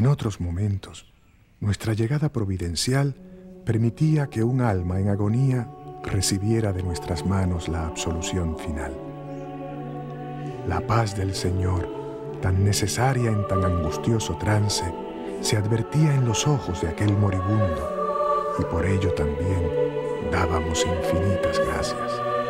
En otros momentos, nuestra llegada providencial permitía que un alma en agonía recibiera de nuestras manos la absolución final. La paz del Señor, tan necesaria en tan angustioso trance, se advertía en los ojos de aquel moribundo, y por ello también dábamos infinitas gracias.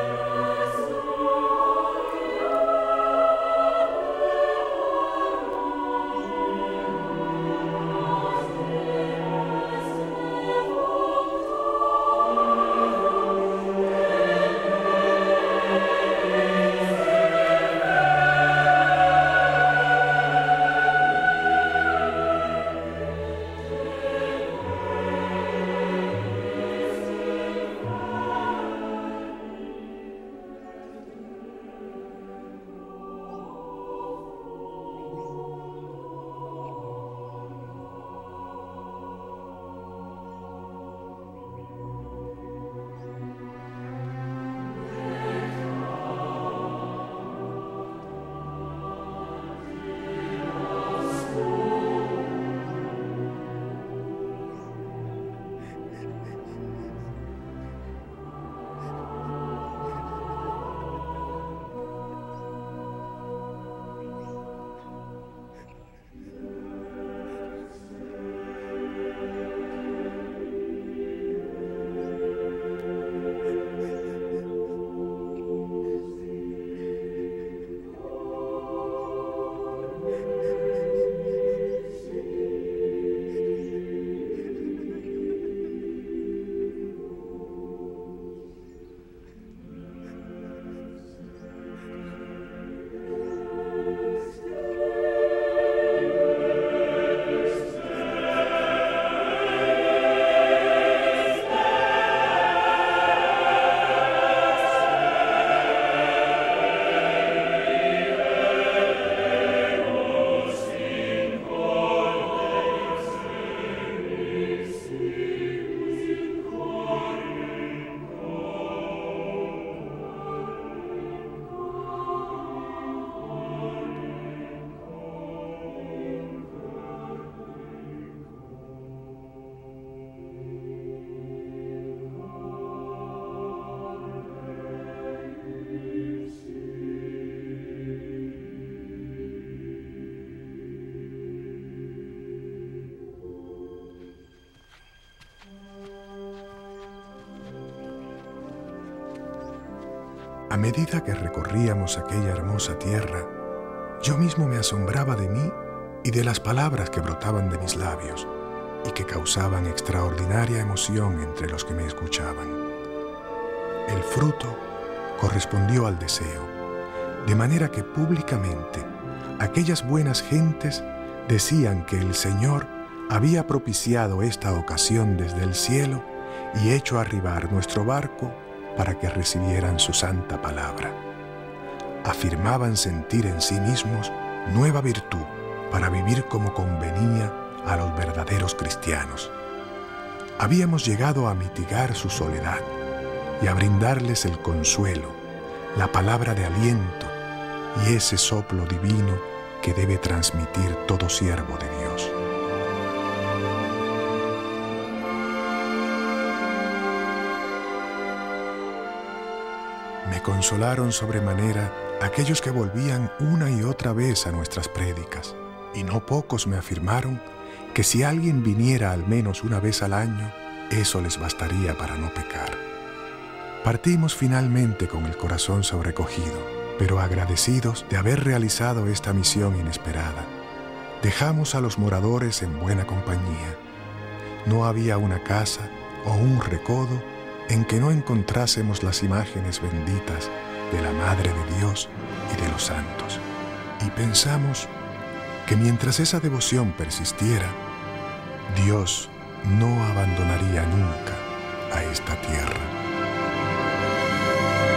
A medida que recorríamos aquella hermosa tierra, yo mismo me asombraba de mí y de las palabras que brotaban de mis labios y que causaban extraordinaria emoción entre los que me escuchaban. El fruto correspondió al deseo, de manera que públicamente aquellas buenas gentes decían que el Señor había propiciado esta ocasión desde el cielo y hecho arribar nuestro barco para que recibieran su santa palabra. Afirmaban sentir en sí mismos nueva virtud para vivir como convenía a los verdaderos cristianos. Habíamos llegado a mitigar su soledad y a brindarles el consuelo, la palabra de aliento y ese soplo divino que debe transmitir todo siervo de Dios. Me consolaron sobremanera aquellos que volvían una y otra vez a nuestras prédicas, y no pocos me afirmaron que si alguien viniera al menos una vez al año, eso les bastaría para no pecar. Partimos finalmente con el corazón sobrecogido, pero agradecidos de haber realizado esta misión inesperada. Dejamos a los moradores en buena compañía. No había una casa o un recodo en que no encontrásemos las imágenes benditas de la Madre de Dios y de los santos. Y pensamos que mientras esa devoción persistiera, Dios no abandonaría nunca a esta tierra.